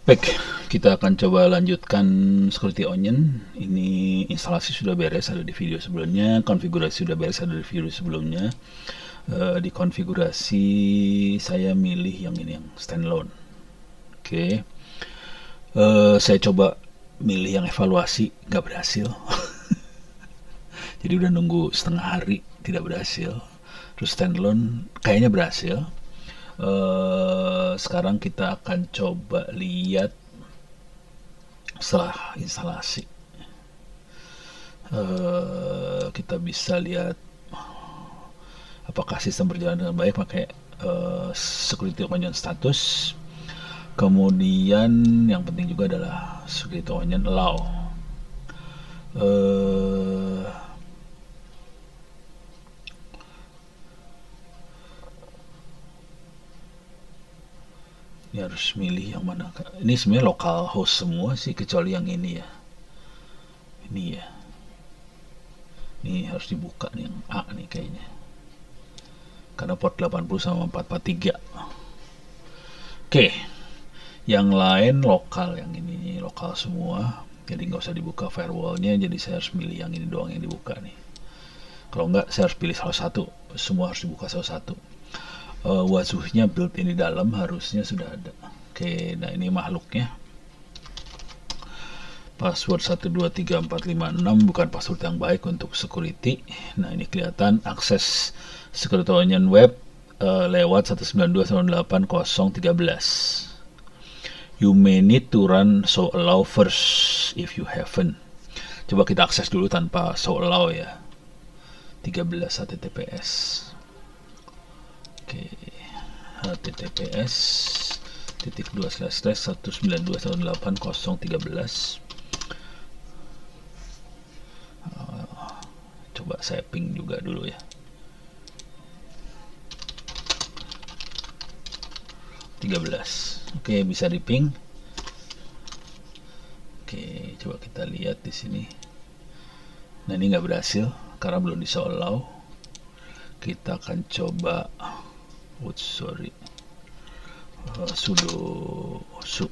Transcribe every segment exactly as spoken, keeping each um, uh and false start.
Baik, kita akan coba lanjutkan Security Onion. Ini instalasi sudah beres, ada di video sebelumnya. Konfigurasi sudah beres, ada di video sebelumnya. Uh, di konfigurasi saya milih yang ini, yang standalone. Oke, okay. uh, saya coba milih yang evaluasi, nggak berhasil. Jadi udah nunggu setengah hari, tidak berhasil. Terus standalone kayaknya berhasil. Uh, sekarang kita akan coba lihat setelah instalasi. Uh, kita bisa lihat apakah sistem berjalan dengan baik pakai uh, security onion status. Kemudian yang penting juga adalah security onion allow. Uh, Ini harus milih yang mana. Ini sebenarnya lokal host semua sih, kecuali yang ini ya. Ini ya. Ini harus dibuka nih, yang A nih kayaknya. Karena port delapan puluh sama empat empat tiga. Oke. Yang lain lokal, yang ini lokal semua. Jadi nggak usah dibuka firewallnya. Jadi saya harus milih yang ini doang yang dibuka nih. Kalau nggak, saya harus pilih salah satu. Semua harus dibuka salah satu. Uh, wazuhnya build ini dalam harusnya sudah ada. Oke, nah ini makhluknya. Password satu dua tiga empat lima enam bukan password yang baik untuk security. Nah ini kelihatan akses security onion web uh, lewat satu sembilan dua satu delapan nol nol satu tiga. You may need to run so allow first if you haven't. Coba kita akses dulu tanpa so allow ya. tiga belas H T T P S. Oke, H T T P S titik dua slash slash satu sembilan dua satu delapan nol nol tiga. Uh, coba saya ping juga dulu ya. tiga belas. Oke, bisa di ping. Oke, coba kita lihat di sini. Nah, ini nggak berhasil karena belum di allow. Kita akan coba oh, sorry uh, sudo su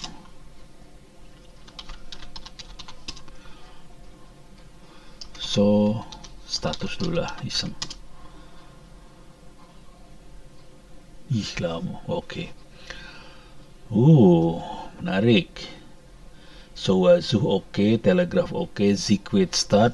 so status dulu lah, iseng. Ih lama. Oke, okay. uh menarik. So wazuh oke, okay, telegraph oke, okay, Zigwait start.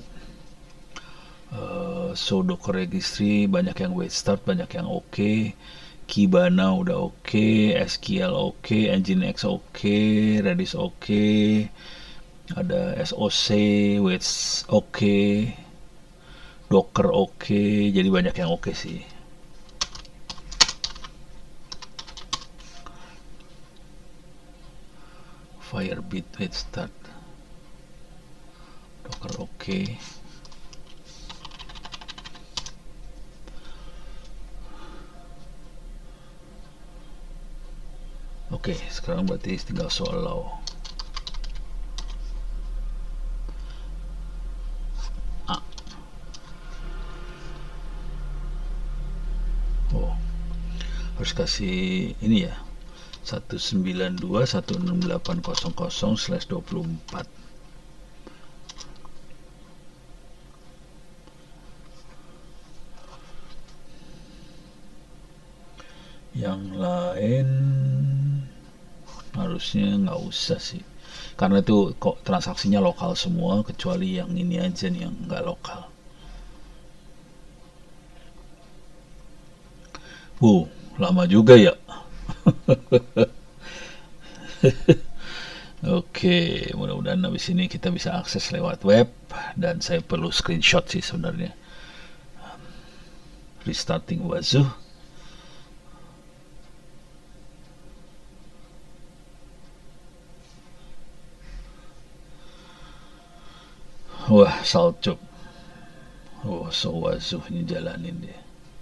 Uh, so docker registry banyak yang wait start, banyak yang oke. Okay. Kibana udah oke, okay. S Q L oke, okay. Nginx oke, okay. Redis oke, okay. Ada S O C, wait oke, okay. Docker oke, okay. Jadi banyak yang oke okay sih. Firebit wait start, Docker oke. Okay. Oke, okay, sekarang berarti tinggal so allow. A. Oh, harus kasih ini ya. satu sembilan dua satu enam delapan nol nol slash dua puluh empat. Yang lain harusnya nggak usah sih, karena itu kok transaksinya lokal semua, kecuali yang ini aja nih yang nggak lokal. Wow, lama juga ya. Oke, mudah-mudahan habis ini kita bisa akses lewat web, dan saya perlu screenshot sih sebenarnya. Restarting wazuh. Wah, salcuk. Oh, so wazuh ini jalanin deh.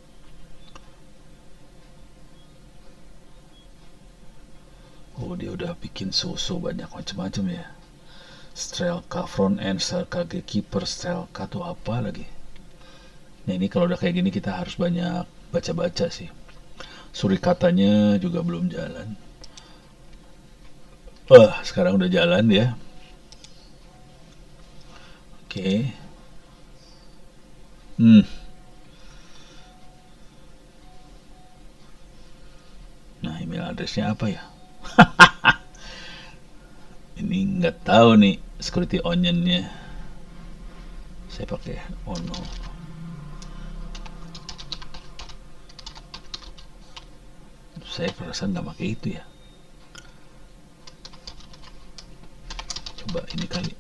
Oh, dia udah bikin so-so banyak macam-macam ya. Strelka front end, Strelka gatekeeper, Strelka tuh apa lagi. Nah ini kalau udah kayak gini kita harus banyak baca-baca sih. Surikatanya juga belum jalan. Wah, sekarang udah jalan ya. Oke. Hmm. Nah, email addressnya apa ya? Ini nggak tahu nih security onionnya. Saya pakai Ono. Saya perasaan nggak pakai itu ya. Coba ini kali.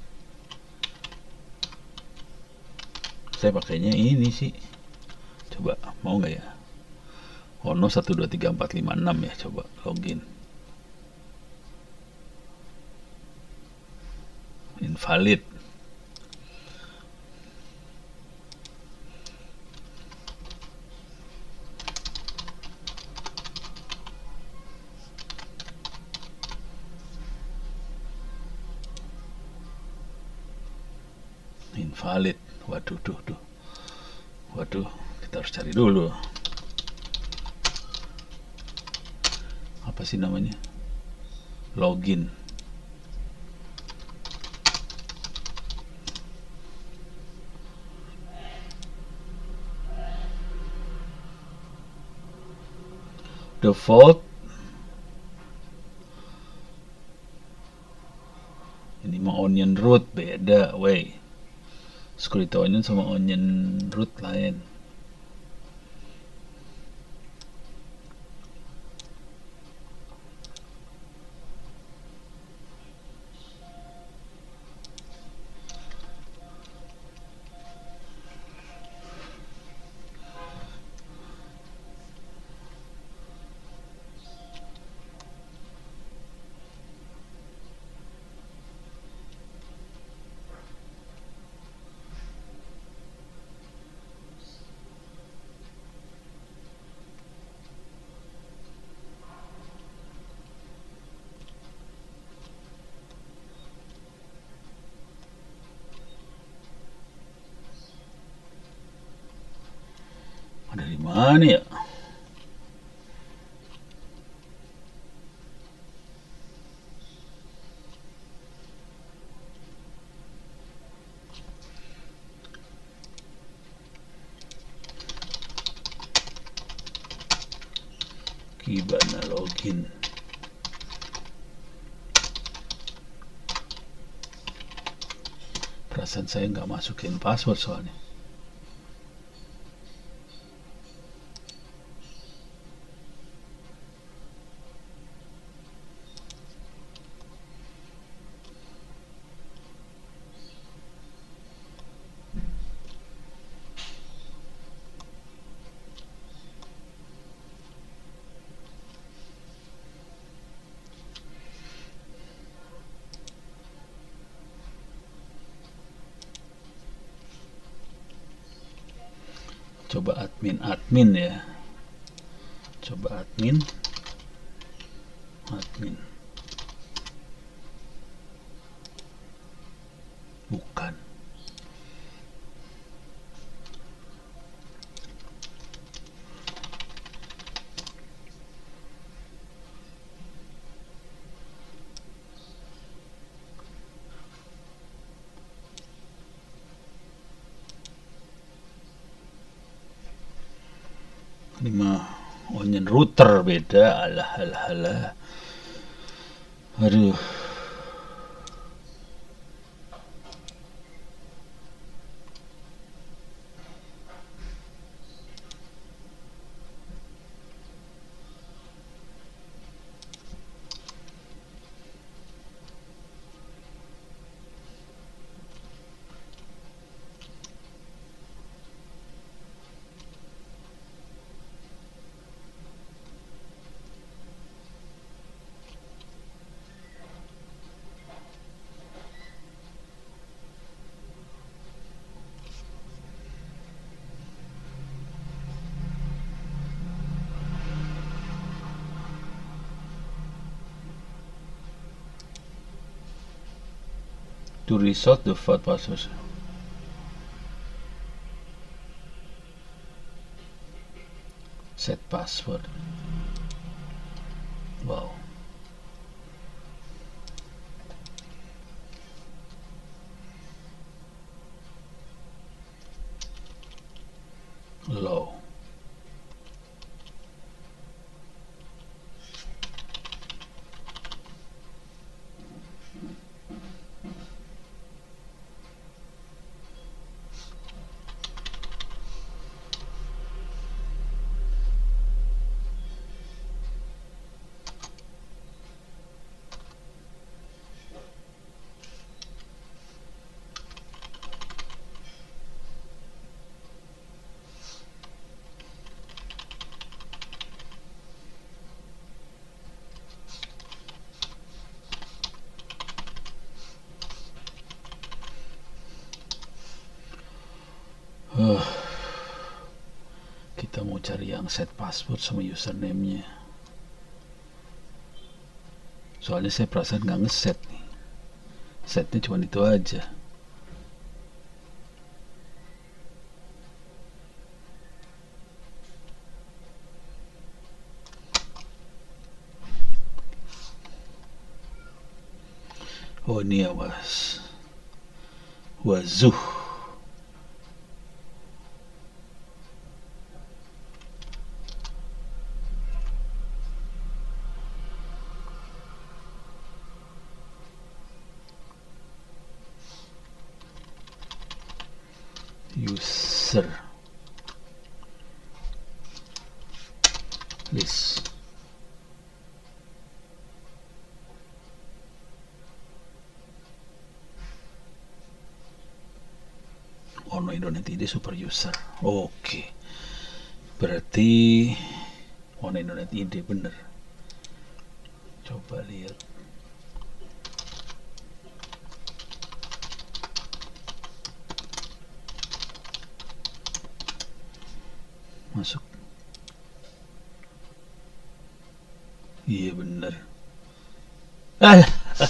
Saya pakainya ini sih. Coba mau nggak ya? Ono satu dua tiga empat lima enam ya. Coba login. Invalid. Invalid. Waduh, duh, duh. Waduh, kita harus cari dulu. Apa sih namanya? Login. Default. Ini mah onion root beda, wey. Security onion sama onion root lain. Dari mana ya? Kibana login. Perasaan saya nggak masukin password soalnya. Coba admin admin ya. Coba admin admin. Bukan. Ini mah onion router beda. Alah alah alah. Aduh. To reset the default password. Set password. Wow. low. Uh, kita mau cari yang set password sama username-nya. Soalnya saya perasaan nggak ngeset nih. Setnya cuma itu aja. Oh, ini awas. Wazuh. User list. Oh no, Indonet I D super user. Oke, okay. Berarti oh no, Indonet I D bener. Coba lihat. Masuk. Iya bener. Ah.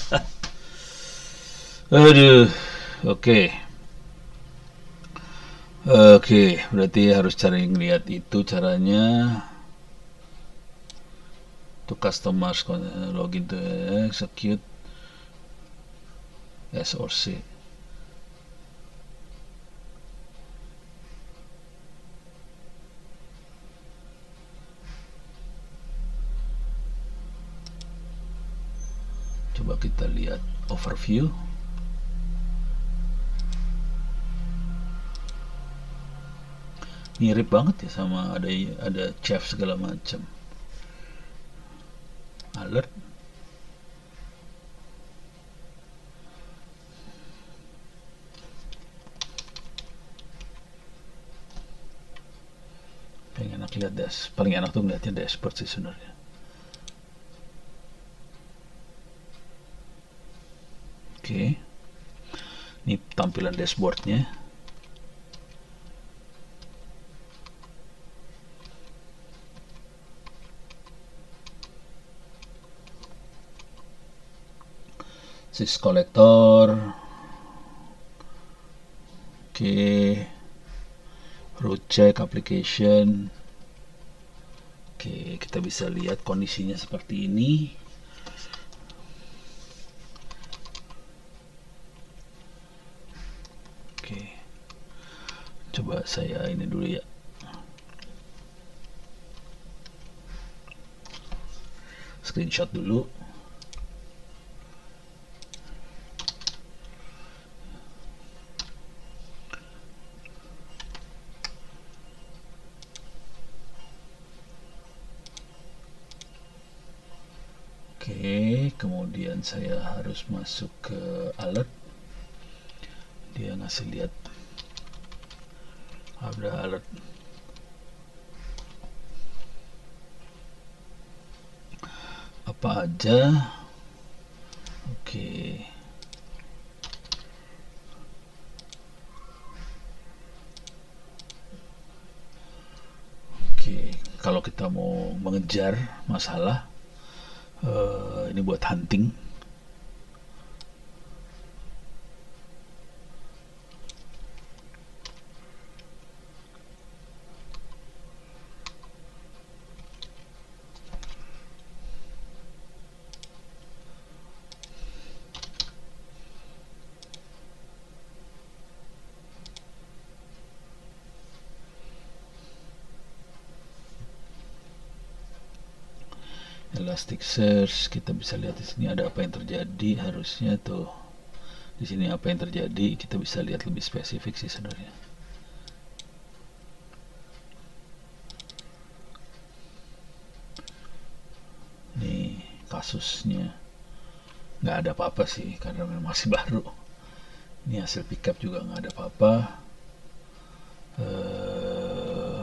Aduh. Oke. Okay. Oke, okay, berarti harus cari ngeliat itu caranya. To customize login to execute S or C. Coba kita lihat overview. Mirip banget ya sama ada ada chef segala macam. Alert. Paling enak lihat dash. Paling enak tuh ngeliatnya dashboard sih sebenarnya. Oke. Okay. Ini tampilan dashboardnya. Sys collector. Oke. Okay. Root check application. Oke, okay, kita bisa lihat kondisinya seperti ini. Oke. Okay. Coba saya ini dulu ya. Screenshot dulu. Oke, kemudian saya harus masuk ke alert. Dia ngasih lihat ada alert. Apa aja? Oke. Oke, kalau kita mau mengejar masalah, uh, ini buat hunting. Elasticsearch, kita bisa lihat di sini ada apa yang terjadi. Harusnya tuh di sini apa yang terjadi, kita bisa lihat lebih spesifik sih sebenarnya. Nih kasusnya nggak ada apa-apa sih karena memang masih baru. Ini hasil pickup juga nggak ada apa-apa. Uh,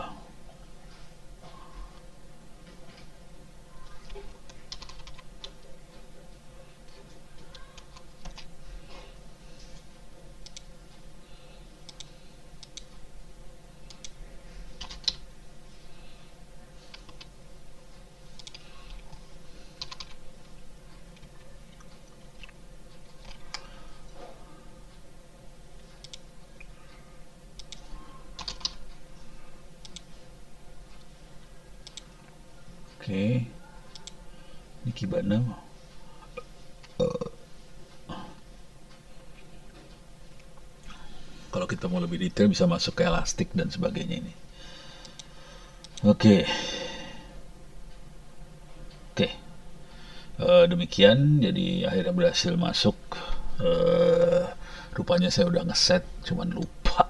Oke, okay. Ini Kibana. Uh. Kalau kita mau lebih detail bisa masuk ke Elastic dan sebagainya ini. Oke, okay. oke, okay. uh, demikian. Jadi akhirnya berhasil masuk. Uh, rupanya saya udah ngeset, cuman lupa.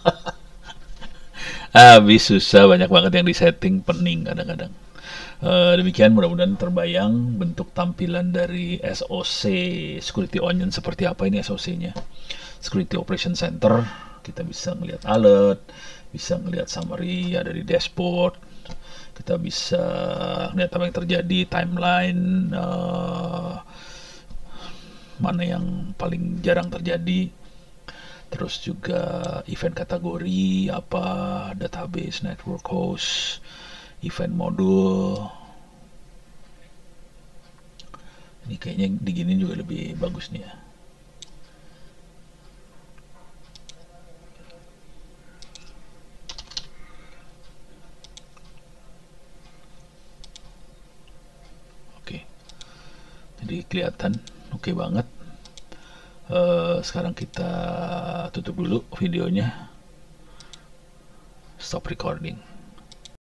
Habis susah, banyak banget yang disetting, pening kadang-kadang. Uh, demikian, mudah-mudahan terbayang bentuk tampilan dari S O C Security Onion seperti apa. Ini S O C-nya, Security Operation Center. Kita bisa ngelihat alert, bisa ngelihat summary ada di dashboard, kita bisa ngelihat apa yang terjadi, timeline, uh, mana yang paling jarang terjadi, terus juga event kategori apa, database, network host, event modul. Ini kayaknya diginin juga lebih bagus nih ya. Oke, jadi kelihatan oke okay banget. Uh, sekarang kita tutup dulu videonya, stop recording.